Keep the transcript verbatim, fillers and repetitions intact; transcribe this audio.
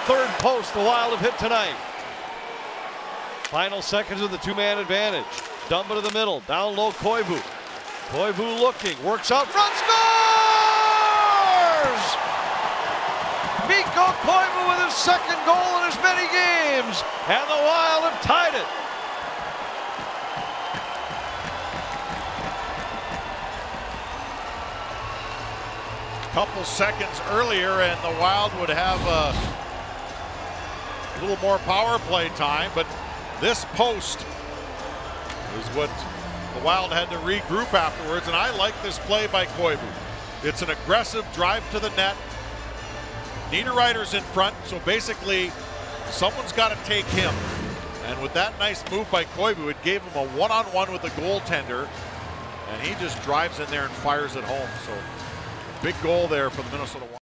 third post the Wild have hit tonight. Final seconds of the two-man advantage. Dump it to the middle. Down low, Koivu. Koivu looking. Works out front. Scores! Mikko Koivu with his second goal in as many games. And the Wild have tied it. Couple seconds earlier and the Wild would have a little more power play time, but this post is what the Wild had to regroup afterwards, and I like this play by Koivu. It's an aggressive drive to the net. Niederreiter's in front, so basically someone's got to take him. And with that nice move by Koivu, it gave him a one-on-one with the goaltender, and he just drives in there and fires it home. So big goal there for the Minnesota Wild.